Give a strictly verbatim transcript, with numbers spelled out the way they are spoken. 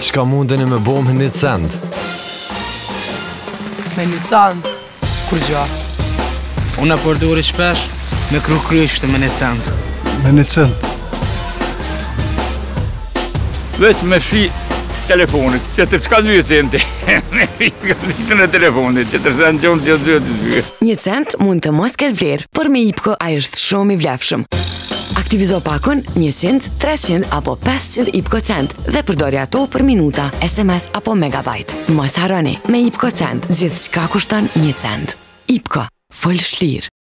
Çka mundeni me bo me një cent? Me një cent? Kur gja? Unë e përdori shpesh me kru kryshte me një cent. Me një cent? Veç me shi telefonit, që të qka dy centi. Me shi në telefonit, që të rësen gjonë që të dy. Një cent mund të mos ketë vlerë, por me IPCO ai është shumë i vlefshëm. Aktivizo pakon njëqind, treqind apo pesëqind IPCO cent dhe përdori ato për minuta, S M S apo megabajt. Mos harroni, me IPCO cent gjithçka kushton një cent. IPCO, fol shlirë.